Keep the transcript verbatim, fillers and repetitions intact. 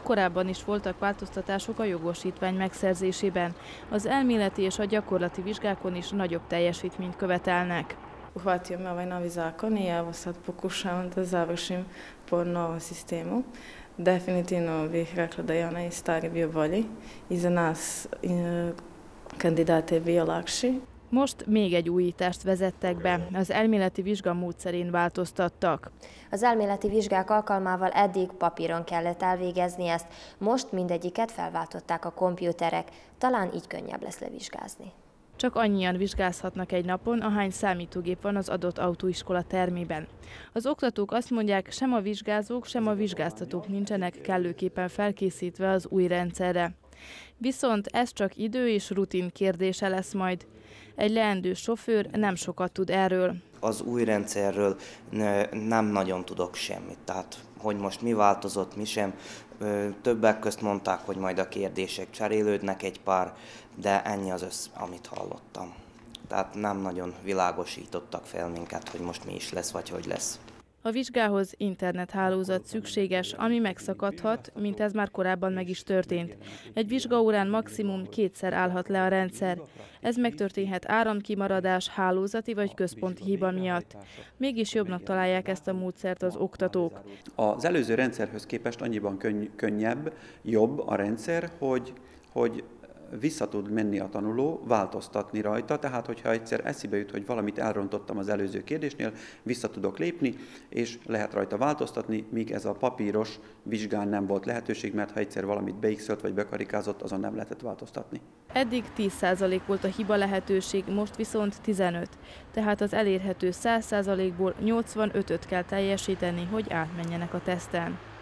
korábban is voltak változtatások a jogosítvány megszerzésében. Az elméleti és a gyakorlati vizsgákon is nagyobb teljesítményt követelnek. Uhvatio me ovaj novi zakon i evo sad pokušavam da završim po novom sistemu. Definitivno bih rekla da je onaj stari bio bolji i za nas kandidate je bio lakši. Most még egy újítást vezettek be, az elméleti vizsga módszerén változtattak. Az elméleti vizsgák alkalmával eddig papíron kellett elvégezni ezt, most mindegyiket felváltották a kompjúterek, talán így könnyebb lesz levizsgázni. Csak annyian vizsgázhatnak egy napon, ahány számítógép van az adott autóiskola termében. Az oktatók azt mondják, sem a vizsgázók, sem a vizsgáztatók nincsenek kellőképpen felkészítve az új rendszerre. Viszont ez csak idő és rutin kérdése lesz majd. Egy leendő sofőr nem sokat tud erről. Az új rendszerről nem nagyon tudok semmit, tehát hogy most mi változott, mi sem. Többek közt mondták, hogy majd a kérdések cserélődnek egy pár, de ennyi az össz, amit hallottam. Tehát nem nagyon világosítottak fel minket, hogy most mi is lesz, vagy hogy lesz. A vizsgához internethálózat szükséges, ami megszakadhat, mint ez már korábban meg is történt. Egy vizsgaórán maximum kétszer állhat le a rendszer. Ez megtörténhet áramkimaradás, hálózati vagy központi hiba miatt. Mégis jobbnak találják ezt a módszert az oktatók. Az előző rendszerhöz képest annyiban könny- könnyebb, jobb a rendszer, hogy, hogy vissza tud menni a tanuló, változtatni rajta, tehát hogyha egyszer eszébe jut, hogy valamit elrontottam az előző kérdésnél, vissza tudok lépni, és lehet rajta változtatni, míg ez a papíros vizsgán nem volt lehetőség, mert ha egyszer valamit beixölt vagy bekarikázott, azon nem lehetett változtatni. Eddig tíz százalék volt a hiba lehetőség, most viszont tizenöt. Tehát az elérhető száz százalékból nyolcvanötöt kell teljesíteni, hogy átmenjenek a teszten.